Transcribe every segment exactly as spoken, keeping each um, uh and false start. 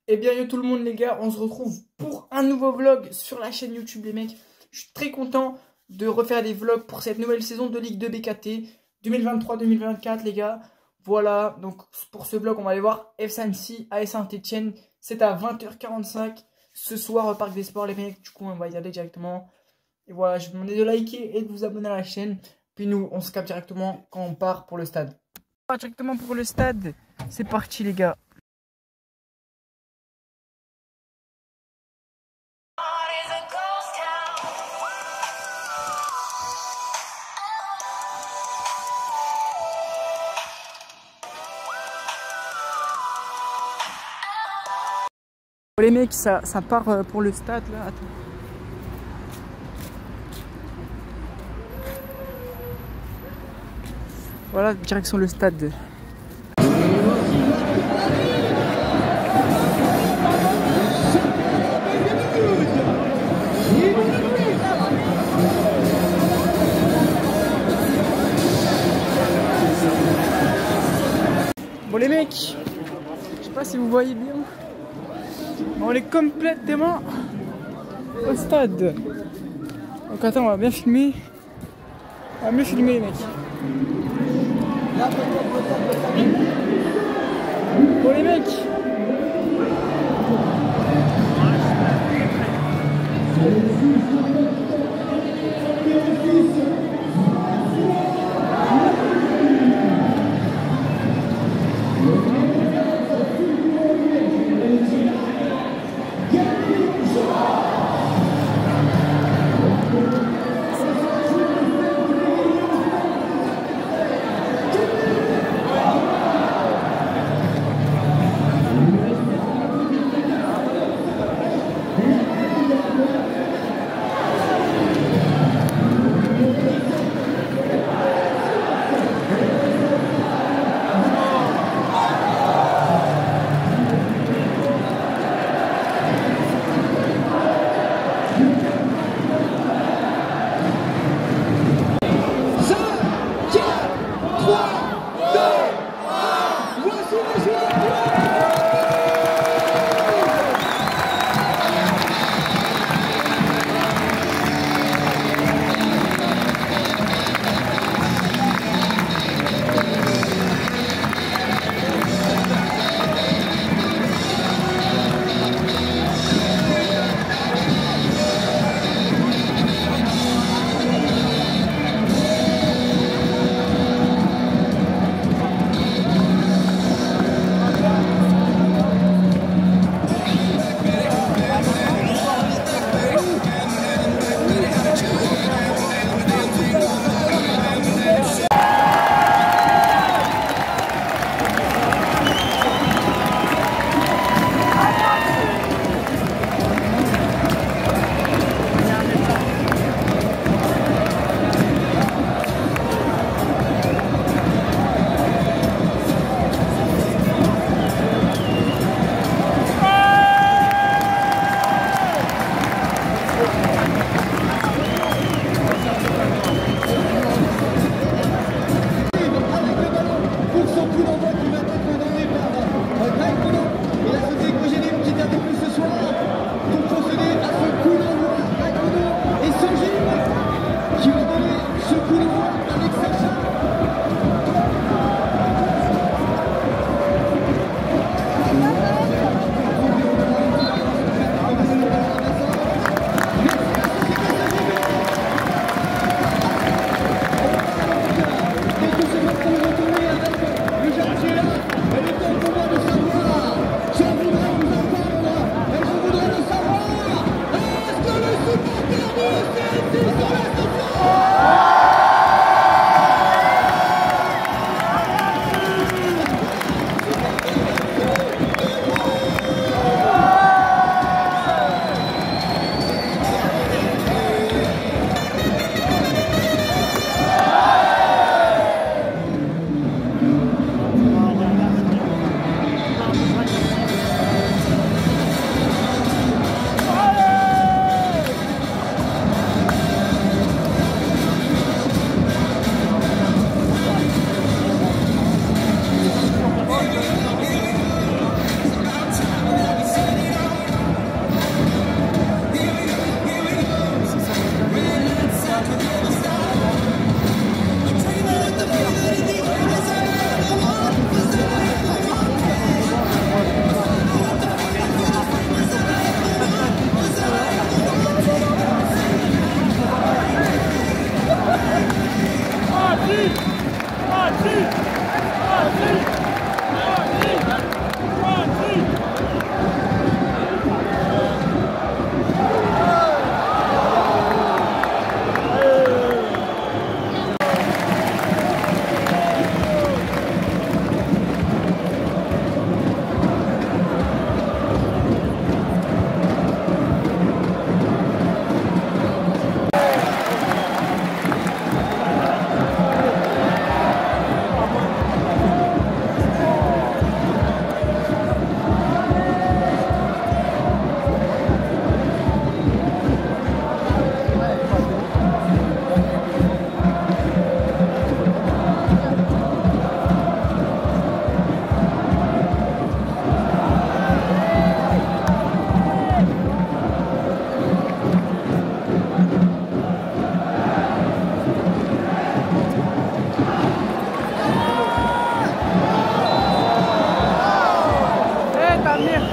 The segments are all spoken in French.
Et bien yo tout le monde les gars, on se retrouve pour un nouveau vlog sur la chaîne YouTube les mecs. Je suis très content de refaire des vlogs pour cette nouvelle saison de Ligue deux B K T deux mille vingt-trois deux mille vingt-quatre les gars. Voilà, donc pour ce vlog on va aller voir F C Annecy A S Saint-Etienne. C'est à vingt heures quarante-cinq ce soir au Parc des Sports les mecs. Du coup on va y aller directement. Et voilà, je vais vous demander de liker et de vous abonner à la chaîne. Puis nous on se capte directement quand on part pour le stade. On part directement pour le stade, c'est parti les gars. Bon, les mecs, ça, ça part pour le stade là. Attends. Voilà, direction le stade. Bon les mecs, je sais pas si vous voyez bien. On est complètement au stade. Donc attends, on va bien filmer. On va mieux filmer les mecs. Bon les mecs.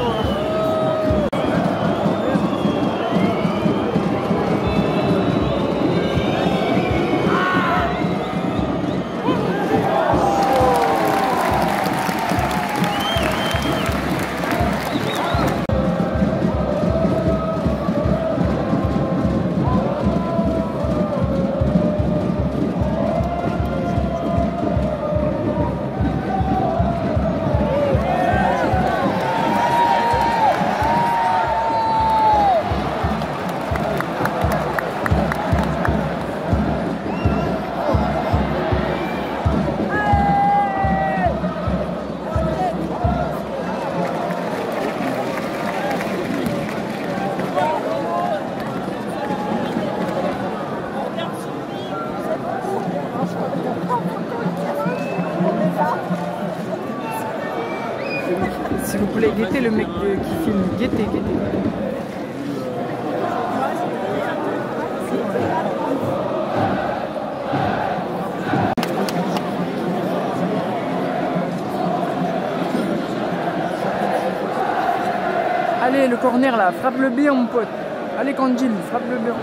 S'il vous plaît, guettez le mec de- qui filme. Guettez, guettez. Allez, le corner là, frappe-le bien, mon pote. Allez, Kandjil, frappe-le bien.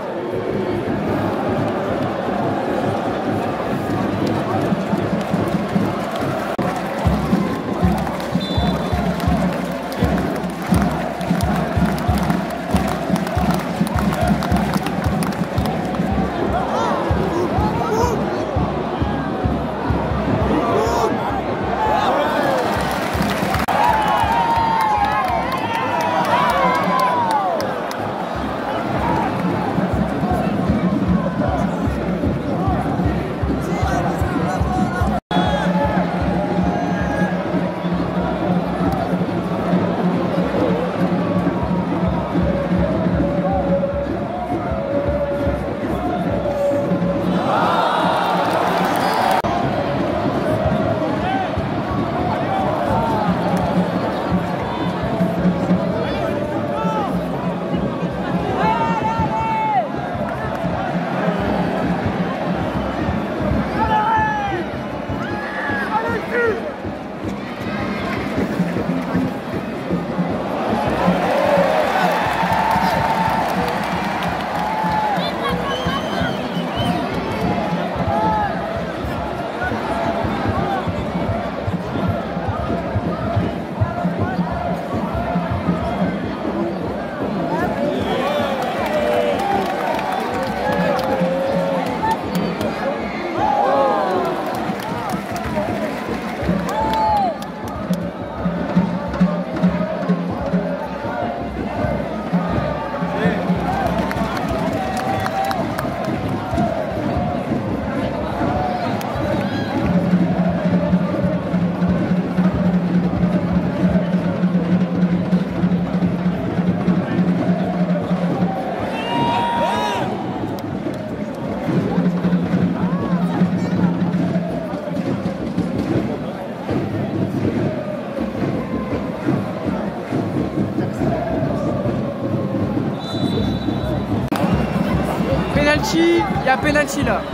Penalty, il y a penalty là.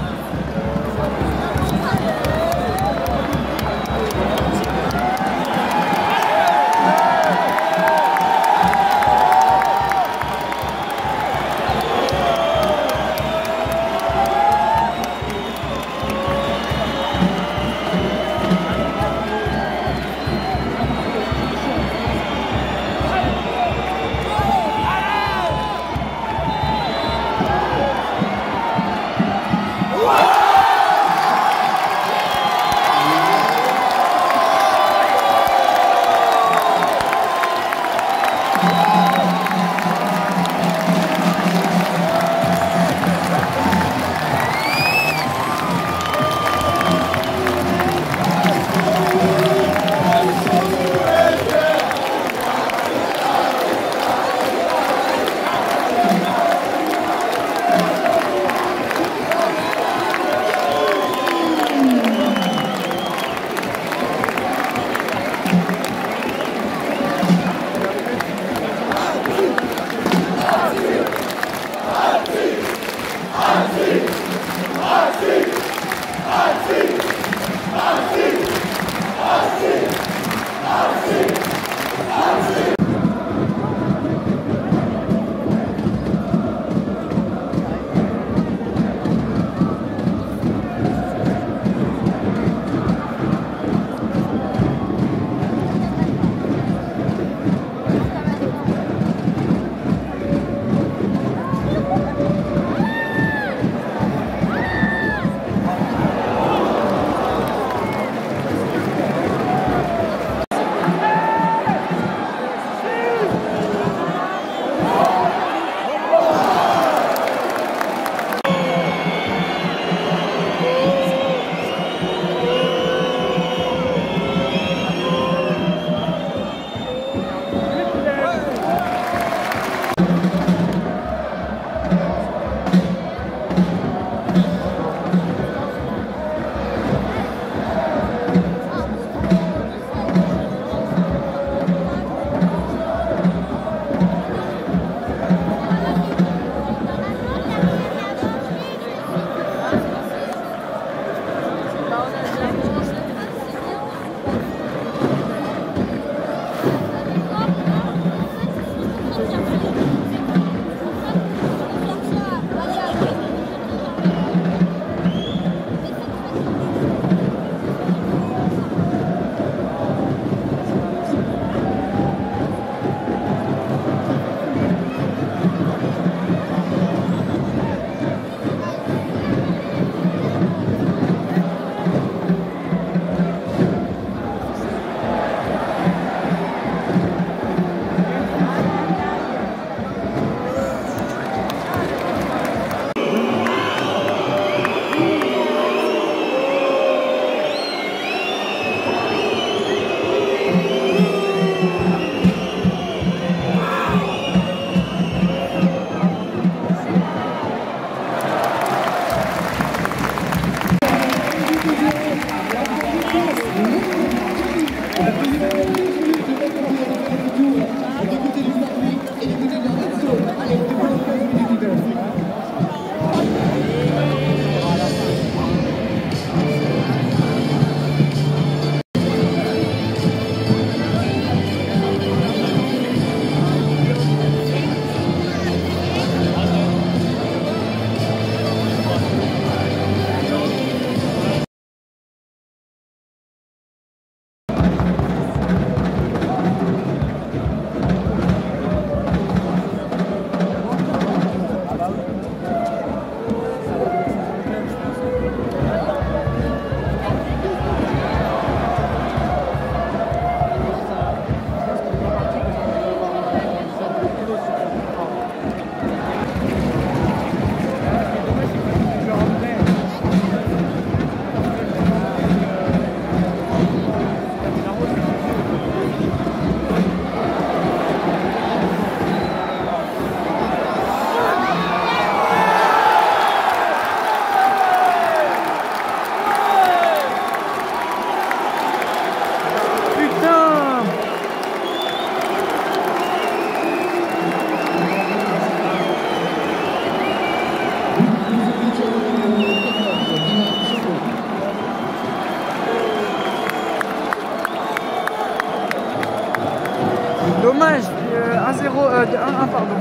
euh, un zéro, euh, un un pardon.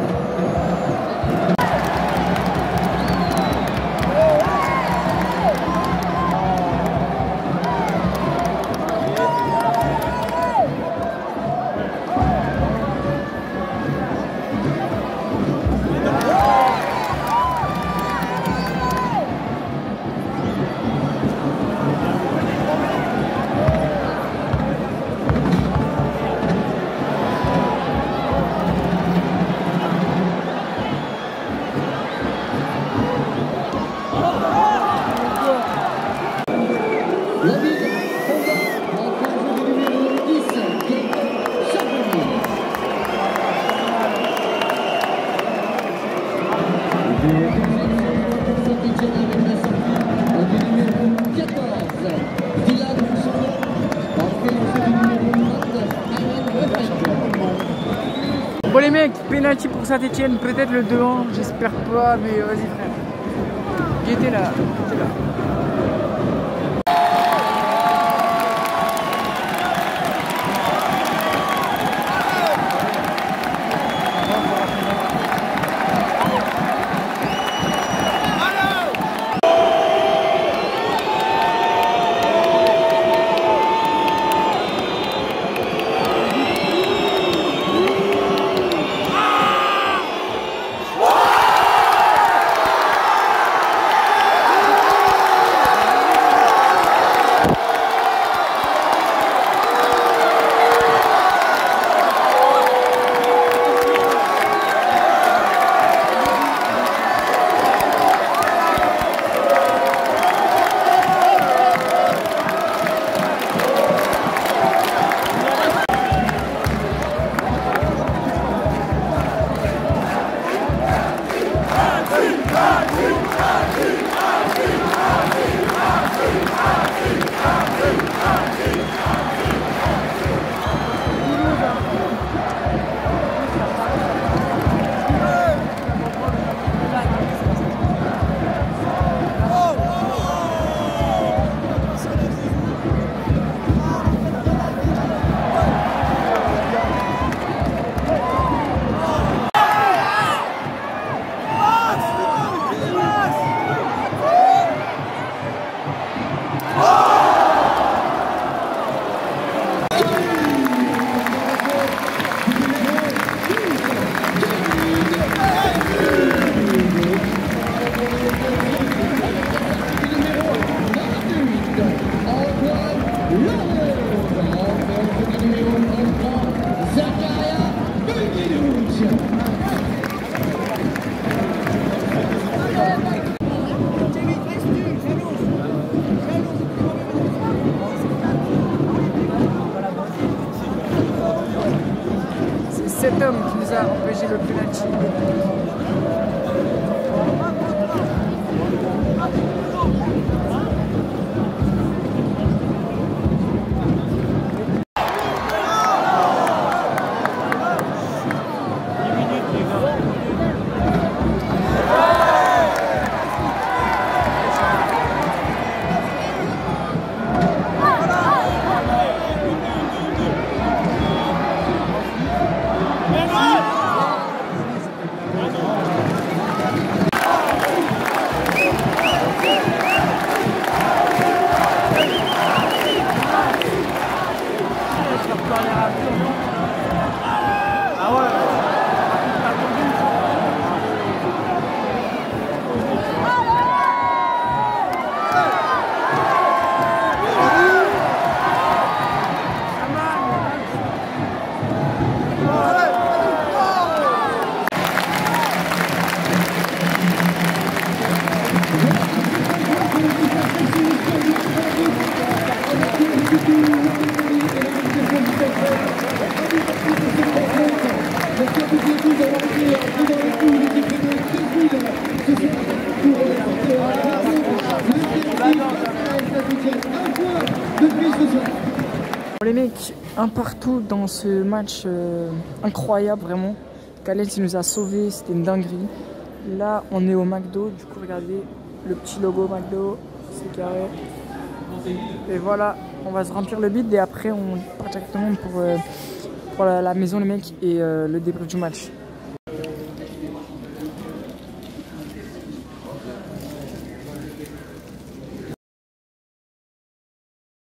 Bon les mecs, penalty pour Saint-Etienne, peut-être le deux un, j'espère pas, mais vas-y frère. Qui était là, qui était là. Cet homme qui nous a empêché le penalty. Bon les mecs, un partout dans ce match euh, incroyable vraiment. Khaled il nous a sauvés, c'était une dinguerie. Là on est au McDo, du coup regardez le petit logo McDo, c'est carré. Et voilà, on va se remplir le bide et après on part directement pour, euh, pour la, la maison les mecs et euh, le débrief du match.